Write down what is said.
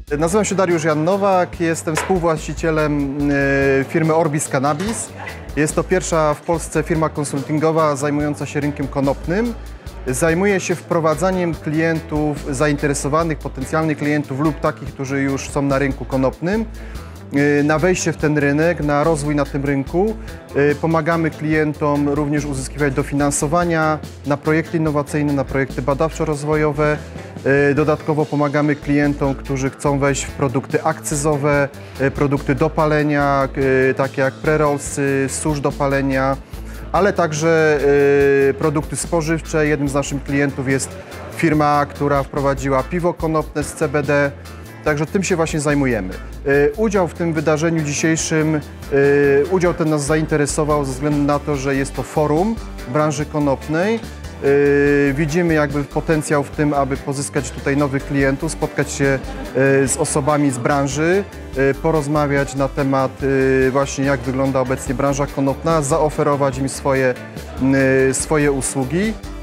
Nazywam się Dariusz Jan Nowak, jestem współwłaścicielem firmy Orbis Cannabis. Jest to pierwsza w Polsce firma konsultingowa zajmująca się rynkiem konopnym. Zajmuje się wprowadzaniem klientów zainteresowanych, potencjalnych klientów lub takich, którzy już są na rynku konopnym, na wejście w ten rynek, na rozwój na tym rynku. Pomagamy klientom również uzyskiwać dofinansowania na projekty innowacyjne, na projekty badawczo-rozwojowe. Dodatkowo pomagamy klientom, którzy chcą wejść w produkty akcyzowe, produkty do palenia, takie jak pre-rollsy, susz do palenia, ale także produkty spożywcze. Jednym z naszych klientów jest firma, która wprowadziła piwo konopne z CBD. Także tym się właśnie zajmujemy. Udział w tym wydarzeniu dzisiejszym, udział ten nas zainteresował ze względu na to, że jest to forum branży konopnej. Widzimy jakby potencjał w tym, aby pozyskać tutaj nowych klientów, spotkać się z osobami z branży, porozmawiać na temat właśnie jak wygląda obecnie branża konopna, zaoferować im swoje usługi.